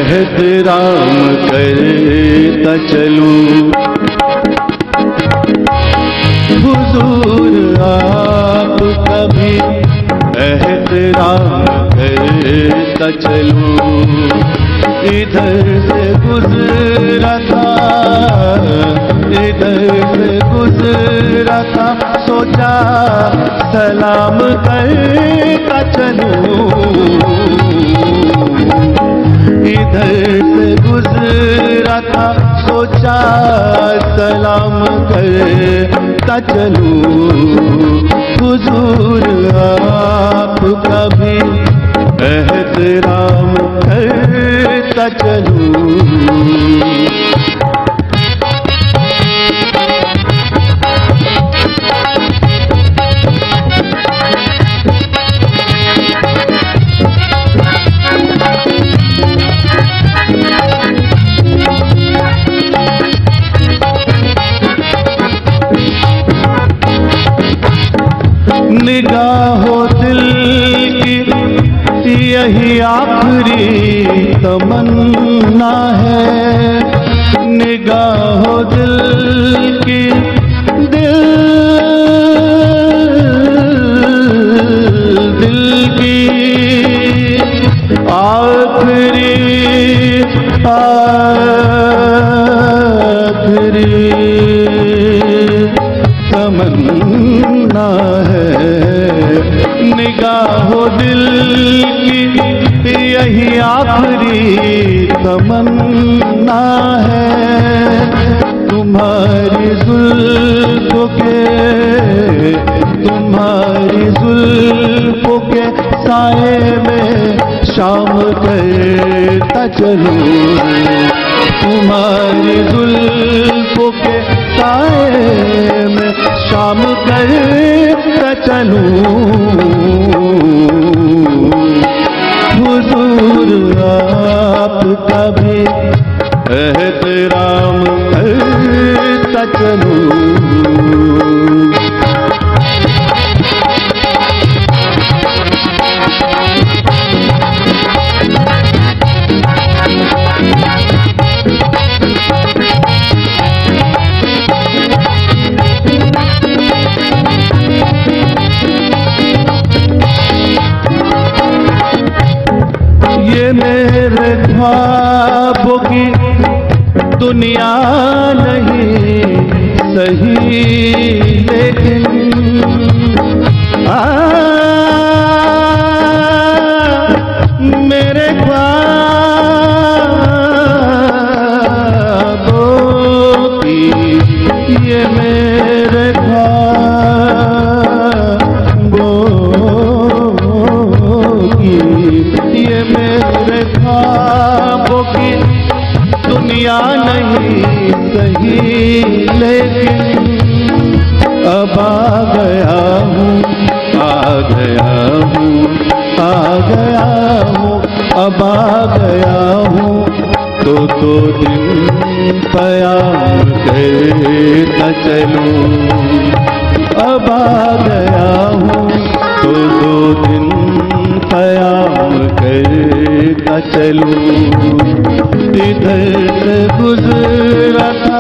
एहतराम करता चलूं। हुजूर आपका भी एहतराम करता चलूं। इधर से गुजरा था, इधर से गुजरा था, सोचा सलाम करता चलूं। इधर से गुजरा था, सोचा सलाम करता चलूं। हुजूर आपका भी एहतराम करता चलूं। निगाहो दिल की यही आखिरी तमन्ना है। निगाहो दिल की दिल की आखिरी तमन्ना है। निगाहो दिल की यही आखिरी तमन्ना है। तुम्हारी जुल्फों के साए में शाम करता चलूं। तुम्हारी जुल्फों के साए में शाम करता चलूं। हुजूर आपका भी एहतराम करता चलूं। ये मेरे ख्वाबों की दुनिया नहीं सही, लेकिन मेरे ख्वाबों की, ये मेरे ख्वाबों की, ये मेरे ख्वाबों की दुनिया नहीं सही, लेकिन अब आ गया हूँ, आ गया हूँ, आ गया हूँ, अब आ गया हूँ। तो दिन क़याम करता चलूं। अब आ गया हूँ तो दिन क़याम करता चलूं। इधर से गुजरा था,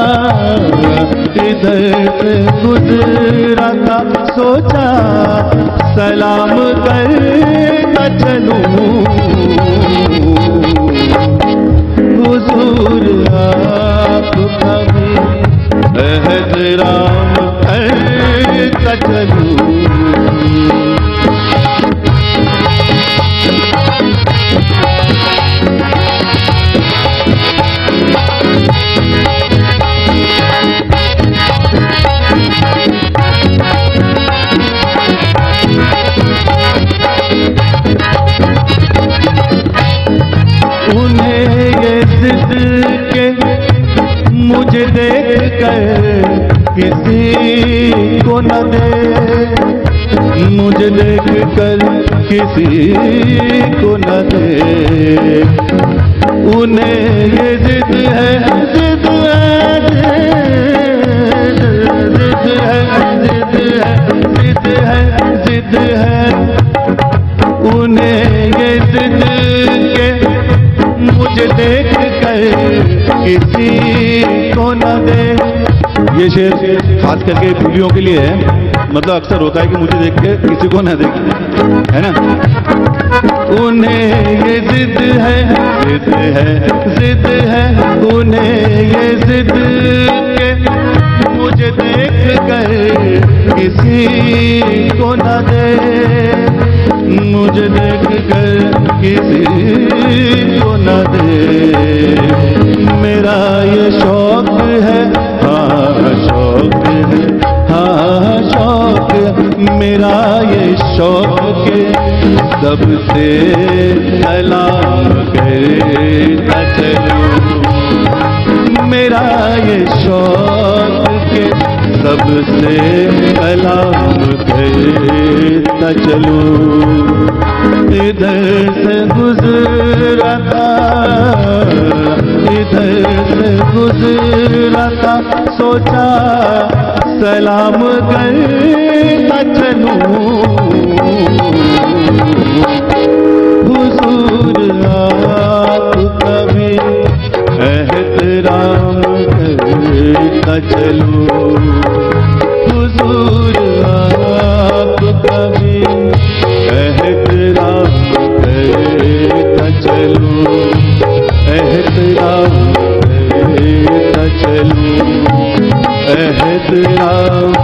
इधर से गुजरा था, सोचा सलाम करता चलूं। हुजूर आपका भी एहतराम करता चलूं। मुझे देख कर किसी को न दे, मुझे देख कर किसी को न दे। उन्हें ये जिद है, जिद है, जिद है, जिद है, जिद है, जिद है। उन्हें ये जिद के मुझे ये शेर खास करके बीवियों के लिए है। मतलब अक्सर होता है कि मुझे देख के किसी को ना देखे, है ना। उन्हें ये जिद है, जिद है, जिद है, उन्हें ये जिद के मुझे देख कर किसी को न दे, मुझे देख कर किसी को न दे। मेरा ये शौक है, हाँ शौक है, हाँ शौक, मेरा ये शौक के सबसे सलाम करता चलूं। मेरा ये शौक के सबसे सलाम करता चलूं। इधर से गुजरा था, इधर से गुजरा था, सोचा सलाम करता चलूं। हुजूर आपका भी एहतराम करता चलूं। हुजूर आपका भी एहतराम करता चलूं, एहतराम करता चलूं, एहतराम